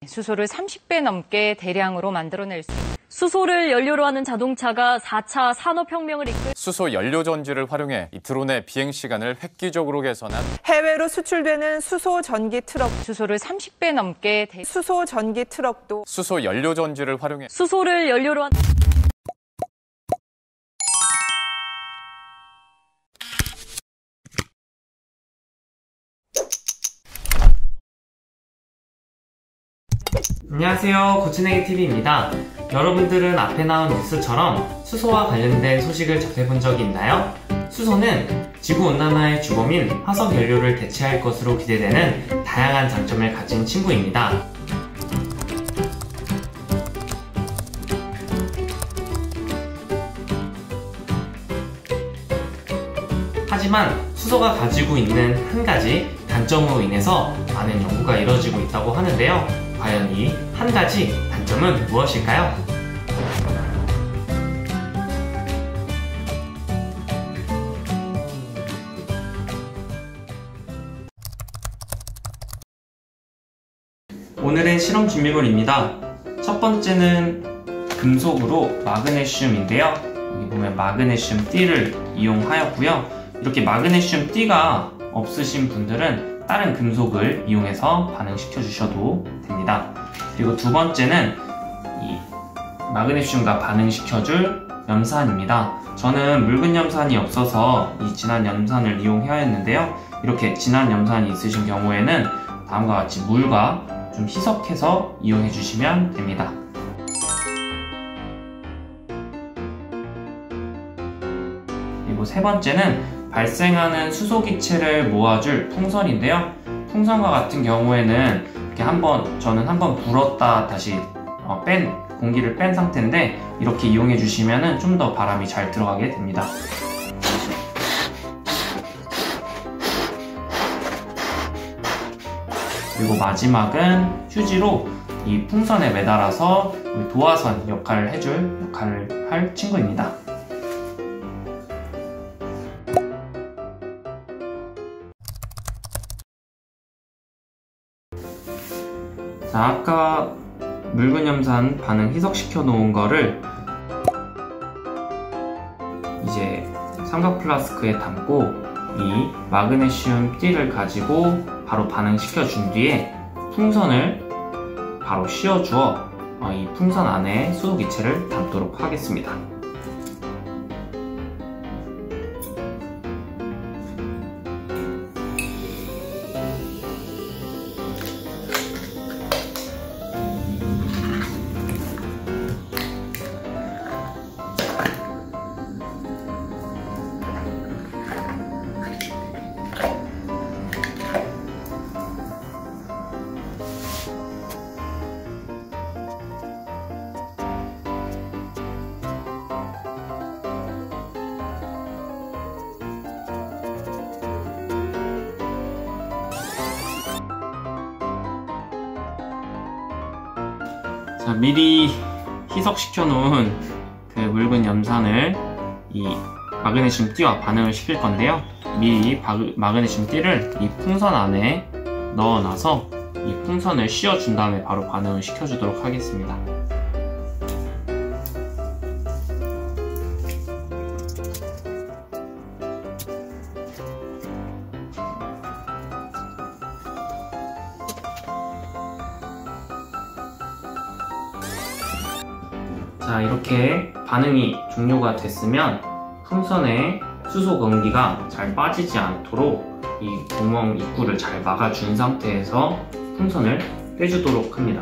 수소를 30배 넘게 대량으로 만들어낼 수 있습니다. 수소를 연료로 하는 자동차가 4차 산업혁명을 이끌 수소 연료 전지를 활용해 드론의 비행 시간을 획기적으로 개선한 해외로 수출되는 수소 전기 트럭, 수소를 30배 넘게 수소 전기 트럭도 수소 연료 전지를 활용해 수소를 연료로 한 안녕하세요, 고추내기TV입니다. 여러분들은 앞에 나온 뉴스처럼 수소와 관련된 소식을 접해본 적이 있나요? 수소는 지구온난화의 주범인 화석연료를 대체할 것으로 기대되는 다양한 장점을 가진 친구입니다. 하지만 수소가 가지고 있는 한 가지 단점으로 인해서 많은 연구가 이루어지고 있다고 하는데요. 과연 이 한 가지 단점은 무엇일까요? 오늘의 실험 준비물입니다. 첫 번째는 금속으로 마그네슘인데요. 여기 보면 마그네슘 띠를 이용하였고요. 이렇게 마그네슘 띠가 없으신 분들은 다른 금속을 이용해서 반응시켜 주셔도 됩니다. 그리고 두 번째는 이 마그네슘과 반응시켜줄 염산입니다. 저는 묽은 염산이 없어서 이 진한 염산을 이용하였는데요. 이렇게 진한 염산이 있으신 경우에는 다음과 같이 물과 좀 희석해서 이용해 주시면 됩니다. 그리고 세 번째는 발생하는 수소기체를 모아줄 풍선인데요. 풍선과 같은 경우에는 이렇게 저는 한번 불었다 다시 공기를 뺀 상태인데 이렇게 이용해 주시면 좀 더 바람이 잘 들어가게 됩니다. 그리고 마지막은 휴지로 이 풍선에 매달아서 도화선 역할을 할 친구입니다. 자, 아까 묽은 염산 반응 희석시켜 놓은 거를 이제 삼각 플라스크에 담고 이 마그네슘 띠를 가지고 바로 반응시켜 준 뒤에 풍선을 바로 씌워 주어 이 풍선 안에 수소기체를 담도록 하겠습니다. 자, 미리 희석시켜 놓은 그 묽은 염산을 이 마그네슘 띠와 반응을 시킬 건데요. 미리 마그네슘 띠를 이 풍선 안에 넣어놔서 이 풍선을 씌워준 다음에 바로 반응을 시켜주도록 하겠습니다. 자, 이렇게 반응이 종료가 됐으면 풍선에 수소 공기가 잘 빠지지 않도록 이 구멍 입구를 잘 막아준 상태에서 풍선을 빼주도록 합니다.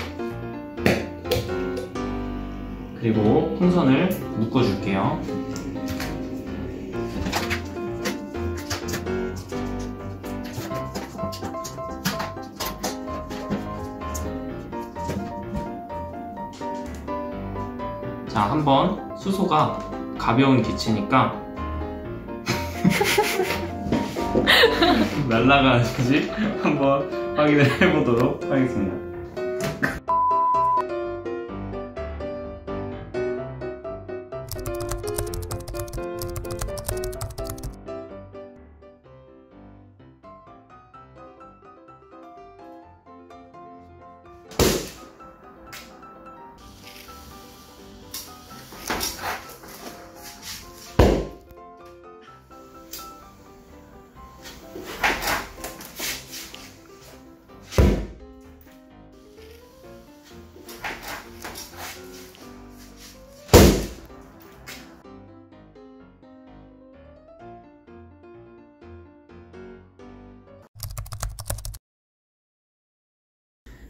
그리고 풍선을 묶어줄게요. 자, 한번 수소가 가벼운 기체니까 날아가는지 한번 확인을 해보도록 하겠습니다.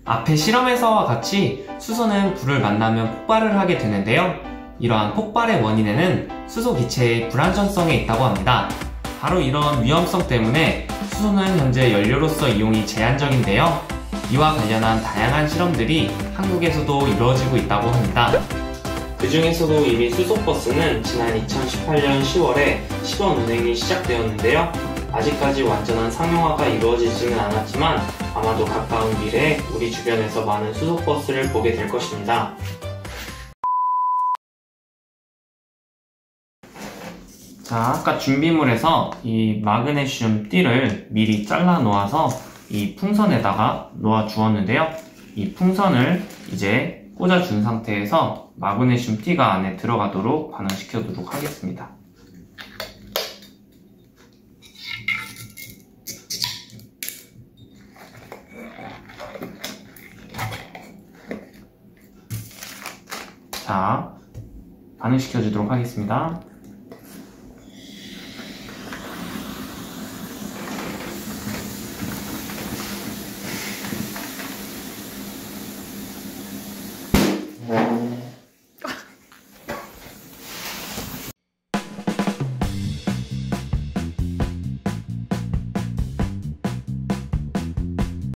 앞의 실험에서와 같이 수소는 불을 만나면 폭발을 하게 되는데요. 이러한 폭발의 원인에는 수소 기체의 불안전성에 있다고 합니다. 바로 이런 위험성 때문에 수소는 현재 연료로서 이용이 제한적인데요. 이와 관련한 다양한 실험들이 한국에서도 이루어지고 있다고 합니다. 그 중에서도 이미 수소버스는 지난 2018년 10월에 시범 운행이 시작되었는데요. 아직까지 완전한 상용화가 이루어지지는 않았지만 아마도 가까운 미래에 우리 주변에서 많은 수소버스를 보게 될 것입니다. 자, 아까 준비물에서 이 마그네슘 띠를 미리 잘라 놓아서 이 풍선에다가 놓아 주었는데요. 이 풍선을 이제 꽂아 준 상태에서 마그네슘 띠가 안에 들어가도록 반응시켜 두도록 하겠습니다. 자, 반응시켜 주도록 하겠습니다.